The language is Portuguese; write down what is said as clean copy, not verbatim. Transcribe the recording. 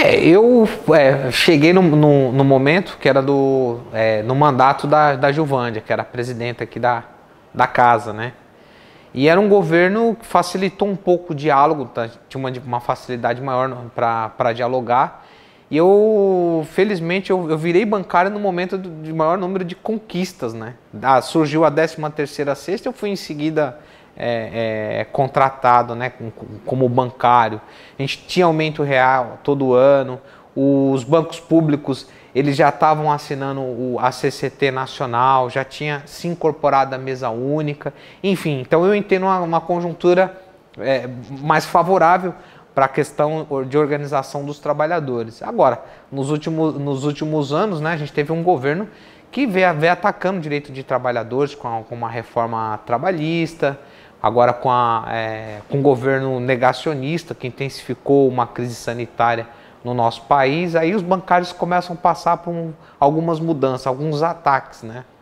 Eu cheguei no momento que era no mandato da Gilvândia, que era a presidenta aqui da casa, né? E era um governo que facilitou um pouco o diálogo, tá? Tinha uma facilidade maior para dialogar. E felizmente, eu virei bancário no momento de maior número de conquistas, né? Surgiu a 13ª cesta, eu fui em seguida contratado, né, como bancário. A gente tinha aumento real todo ano, os bancos públicos eles já estavam assinando a CCT nacional, já tinha se incorporado à mesa única, enfim, então eu entendo uma conjuntura mais favorável para a questão de organização dos trabalhadores. Agora, nos últimos anos, né, a gente teve um governo que veio atacando o direito de trabalhadores com uma reforma trabalhista, agora com um governo negacionista que intensificou uma crise sanitária no nosso país. Aí os bancários começam a passar por algumas mudanças, alguns ataques, né?